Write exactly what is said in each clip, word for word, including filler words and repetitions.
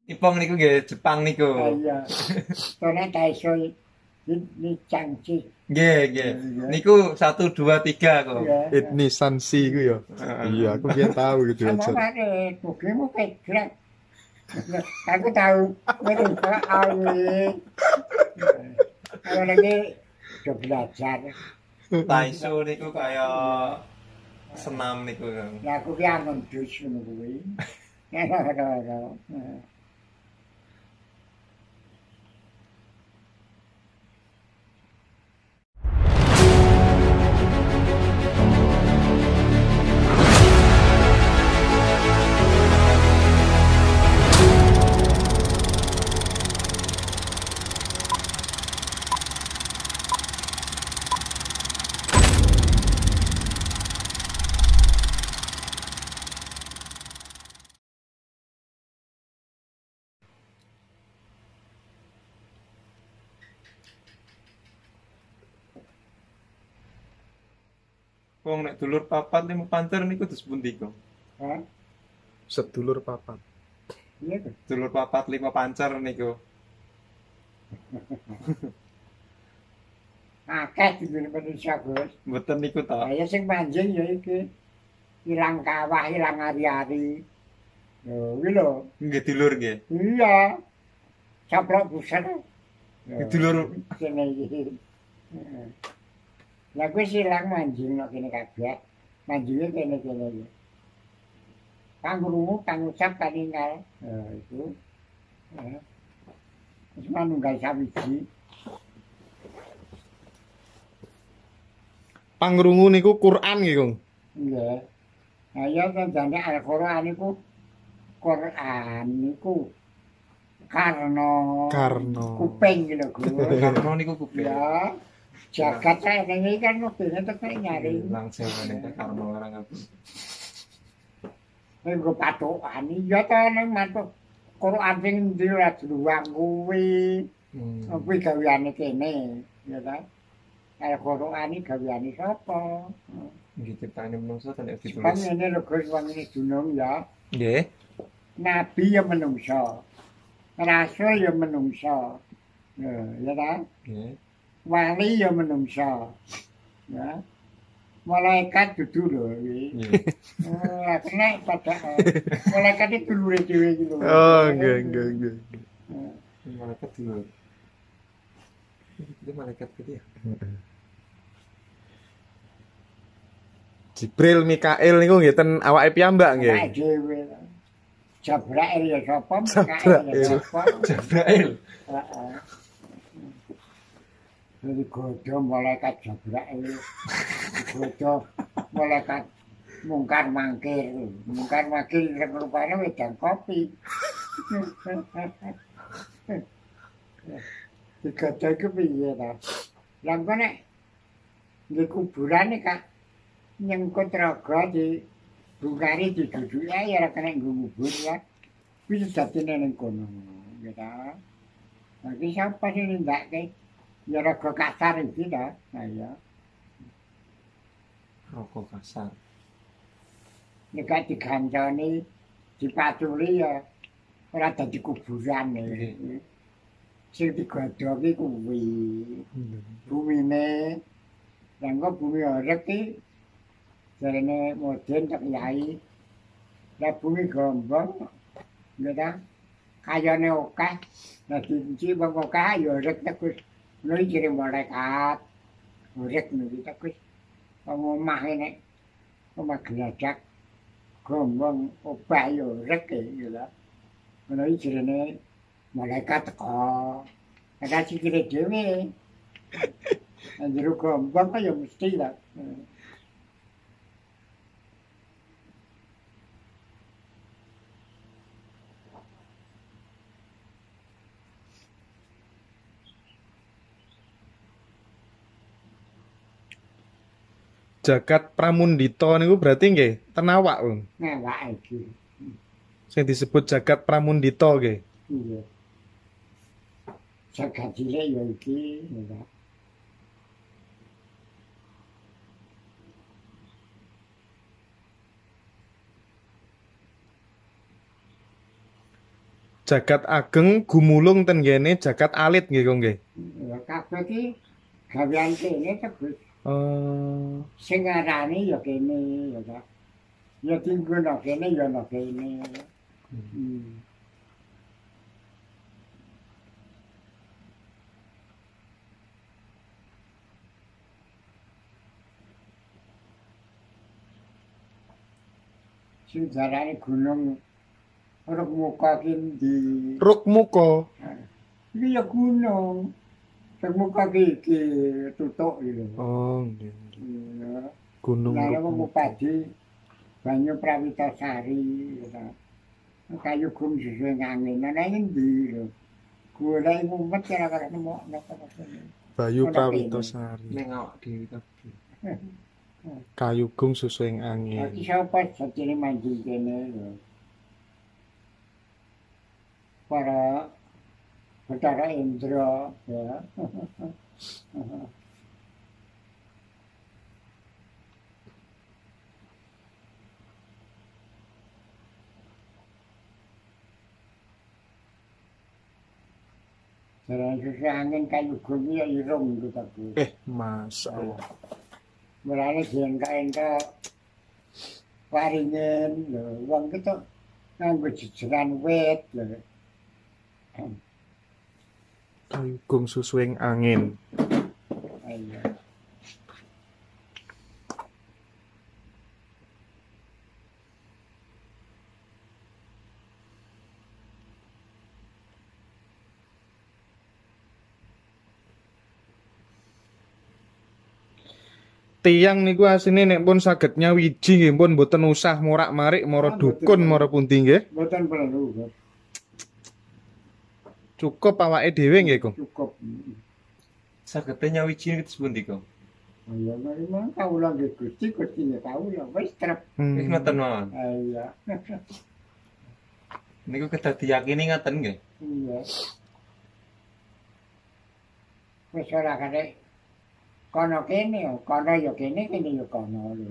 Ipong niku nggih Jepang niku. Ah, iya. Soalnya tak iso ini cangci. Nggih, nggih. Niku satu dua tiga kok. Iya. Etnis Sansi iku ya. Iya, aku biyen tahu gitu Sama aja. mana, bukimu kejrak. Aku tahu, mereka awet. Kalau lagi udah belajar. Taiso niku kaya senam niku. Ya aku ki angon dus ngono kuwi. Ya ora-ora. Wong nek dulur papat lima pancer niku terus pundi kok? Hah? Sedulur papat. Iya tuh. Dulur papat lima pancer niku. Akeh di Indonesia, Gus. Mboten niku ta. Saya sing manjing ya iki. Ilang kawah, ilang ari-ari. Yo, iki lho. Nggih dulur nggih. Iya. Caplok buset. Dulur Kene iki. Heeh. Lah kuwi silang manjing nek kene kabeh. Manjinge kene-kene iki. Kang krungu, kang ucap, kang ninggal. Nah, itu. Heeh. Wis manunggal sawiji. Pangrungu niku Quran nggih, Kang. Iya. Nah, ya jane Al-Qur'an niku Quran niku karena Karna. kuping gitu lho, Gus. karena niku kuping. Ya. Jagat saya ini kan mobilnya tetap nyari. Langsung meneh karena orang aku. Ini gue patokan. Iya toh ini matuk. Quran sing ndi ora druwang kuwi. Hmm. Kuwi gaweane kene, ya ta. Al-Qur'an iki gaweane sapa? Nggih ciptaane menungso ten nek Bang ditulis. ini lho Gus wong ini dunung ya. Nggih. Nabi ya menungso. Rasul ya menungso. Ya ta. Nggih. Wali ya menungso. Ya. Malaikat dudu lho iki. Nggih. Oh, kena pada malaikat itu dulure dhewe iki lho. Oh, nggih, nggih, nggih. Malaikat dulur. Itu malaikat gitu ya. Jibril, Mikail niku nggih ten awake piyambak nggih. Awake dhewe. Jabrail ya sapa? Jabrail. Mikail ya sapa? Jabrail. Heeh. Jadi godo malaikat Jabrail. Godo malaikat mungkar mangkir. Mungkar mangkir sing rupane wedang kopi. Digodo iku piye ta? Lah kok nek di kuburan Kak nyengkut raga di bungkari diduduki ya ora kena ngubur ya. Wis datine ning kono ya ta. Lagi siapa sih nindakke? Ya raga kasar iki ta. Nah ya. Rokok kasar. Nek digancani dipatuli ya ora dadi kuburan ya. Sing digodhoki kuwi bumine. Lah kok bumi orek iki jarene modern tak yai. Lah bumi gombong ya ta. Kayane akeh. Lah dici wong akeh ya orek terus lha iki malaikat. Orek niki terus wong omah nek omah gladak gombong obah ya orek ya ta. Lha iki jarene malaikat teko. Ada sikile dhewe. Anjir gombong kaya mesti lah. Jagat Pramundita niku berarti nggih ten awak, Kang. Ngewak iki. Sing disebut Jagat Pramundita nggih. Iya. Jagat cilik ya iki, ya. Jagat ageng gumulung ten kene jagat alit nggih kok nggih. Ya kabeh iki gawean kene Tegus. Oh, Sing ngarani ya kene ya ta. Ya tinggo nang kene ya nang kene. Hmm. Sing jarane gunung Rukmuka ki ndi? Rukmuka. Iki ya gunung. Rukmuka ki ki tutuk iki lho. Oh, nggih. Iya. Gunung Lah Rukmuka. wong padi banyu Prawitasari ya. Kayu gum sesuai angin. Ana endi lho. Golek mumet kira-kira nemokno kene. Bayu Prawitasari. Ning awak dhewe kabeh. Kayu gung susuing angin. Iki sapa sajene mandi kene lho. Para Bathara Indra ya. Jalan susah angin kayu gumi ya irung gitu aku. Eh, Masya Allah. Mulane jengka-engka waringin lho, wong itu nganggo jejeran wit lho. Kayu gung susuing angin. Ayo. Tiang niku asine nek pun saged nyawiji nggih pun mboten usah morak-marik mara Ah, dukun mboten. mara pundi nggih. Mboten perlu, Bos. Cukup awake dhewe nggih, Kong. Cukup. Sagete nyawiji niku sepundi, Kong? Ayo mari mang kawula nggih Gusti, Gusti nggih kawula wis trep. Wis Hmm. ngoten mawon. Ayo. Niku kedah diyakini ngaten nggih. Iya. Wis ora kate kono kene, kono ya kene, kene ya kono lho.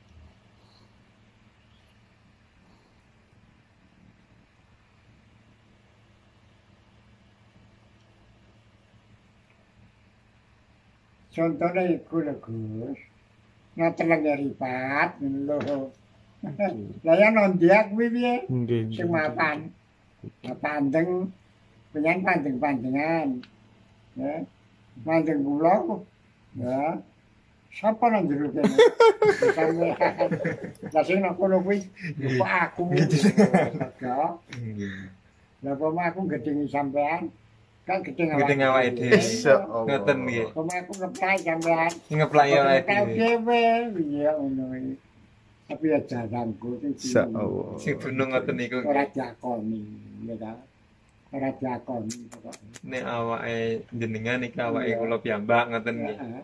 Contohnya iku lho Gus. Ngoten lho ripat lho. Lah ya nondia kuwi piye? Nggih. Sing mapan. Pandeng penyan pandeng-pandengan. Ya. Pandeng kula. Ya. Sapa nang jero kene? Sampeyan. Lah sing nang kono kuwi kok aku. Ya. Lah apa aku gedhengi sampean? Kan gedheng awake. Gedheng awake dhewe. Insyaallah. Ngoten nggih. Apa aku ngeplay sampean? Ngeplay awake Kau dhewe. dhewe iya ngono iki. Tapi ya jarangku sing Insyaallah. Sing dunung ngoten niku. ora diakoni, ya ta. Ora diakoni pokoke. Nek awake jenengan iki awake Iya. kula piyambak ngoten nggih. Heeh.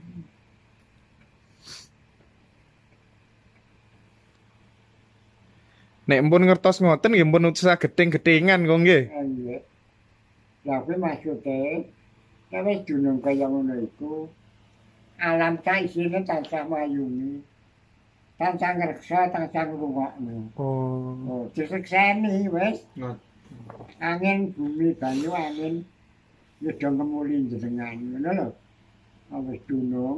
Nek mpun ngertos ngoten nggih mpun usah gedeng-gedengan kok nggih. Iya. Lah kuwi maksude nek wis dunung kaya ngono iku alam ta isine tansah mayuni. Tansah ngreksa, tansah ngrungokno. Oh. Oh, disekseni wis. Ngoten. Angin bumi banyu angin ya do ngemuli jenengan ngono lho. Ah, wis dunung.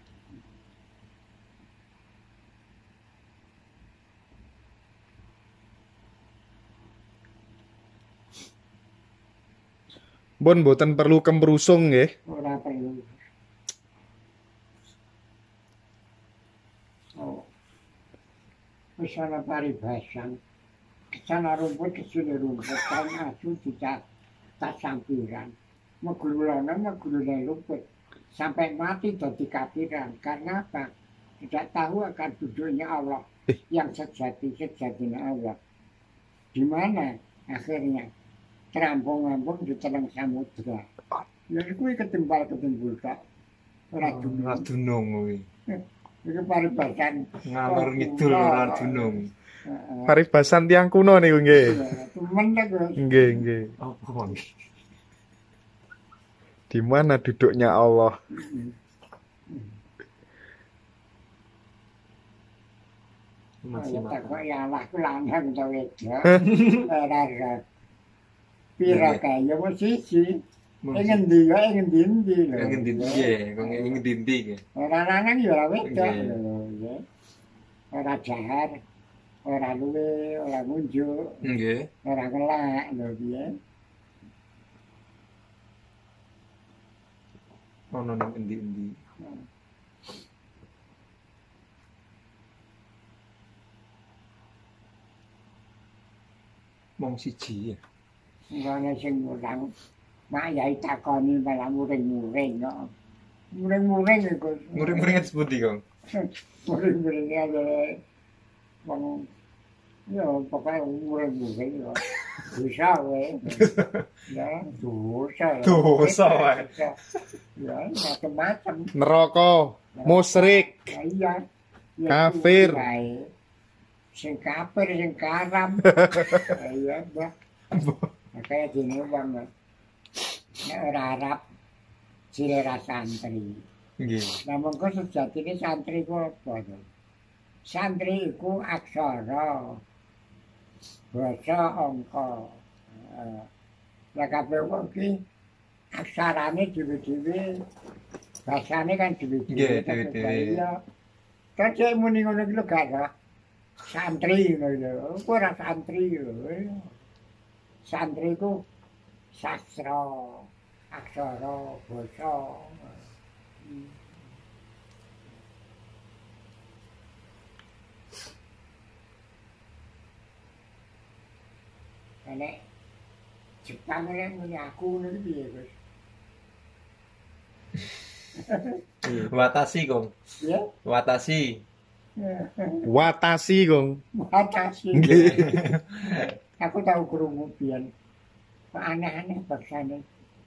Mpun mboten perlu kemprusung nggih. Ora perlu. Oh. Wis ana paribasan. Kesana rumput kesini rumput kan asu tidak tak sampiran. Megululana megululana rumput. Sampai mati jadi kafiran. Karena apa? Tidak tahu akan duduknya Allah. Yang sejati-sejatinya Allah. Di mana akhirnya? Terampung-ampung di tengah samudra. Ya kuwi ketimbal-ketimbul tok. Ora dunung. Ora dunung kuwi. Iki paribasan Ngalor ngidul ora dunung. Heeh. Paribasan tiang kuno niku nggih. Temen ta, Gus. Nggih, nggih. Apa Bang? Di mana duduknya Allah? Masih Tak makan. kok ya Allah ku lanang ta wedok. Ora ora. pira Nggih. kae ya wis siji. Mung Ing endi ya ing endi-endi lho. Ing ndi nggih, kok ing ndi nggih. Ora lanang ya ora wedok Nggih. lho, nggih. Ora jahat, ora luwe, ora ngunjuk, Nggih. ora ngelak lho piye. Ono ning endi-endi. Mung siji ya. Ngono sing mulang. Mak yai takoni malah muring-muring kok. Muring-muring iku. Muring-muring sepundi, Kong? Muring-muring ada wong ya pokoknya muring-muring ya. Dosa wae. Ya, dosa. Dosa wae. Ya, macam-macam. Neraka, musyrik, Ya, iya. Ya, Kafir. kuwi wae. Sing kafir, sing karam. Ya, iya, Mbak. Kayak gini bang, nek ora Arab, silera santri. Nggih. Nah mengko sejatine santri ku apa to? Santri iku aksara, basa, angka. Eh, Lah kabeh wong ki aksarane dhewe-dhewe, basane kan dhewe-dhewe. Nggih, dhewe-dhewe. Iya. Kan cek muni ngono ki lho gak ada. Santri ngono lho. Ku ora santri lho. Santri ku sastra, aksara, basa. Nek Jepang nek muni aku ngono ki piye, Gus? Watasi, Kong. Ya. Watasi. watasi, Kong. Batasi. Nggih. Aku tahu krungu biyen. Kok aneh-aneh baksane.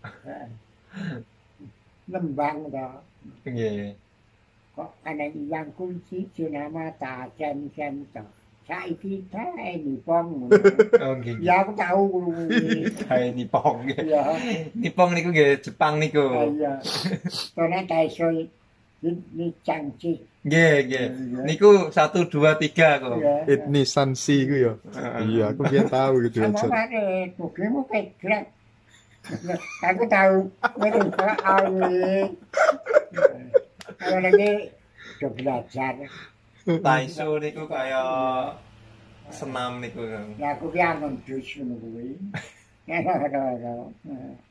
Lembang to. Nggih. Kok ana yang kunci jenama ta cem-cem to. Saiki tae nipong. Oh nggih. Ya aku tahu krungu iki. Kae Nipong nggih. Ya. Nipong niku nggih Jepang niku. Iya. Tone ta iso ni cangci. Nggih, nggih. Niku satu dua tiga kok. Ya. Etnis Sansi ku ya. Iya, aku biar tahu gitu Sama aja. mare bukimu kegrek. Aku tahu. Mereka awi. Kalau lagi udah belajar. Taiso niku kaya senam niku. Ya aku ki angon dus ngono kuwi. Ya ora ora.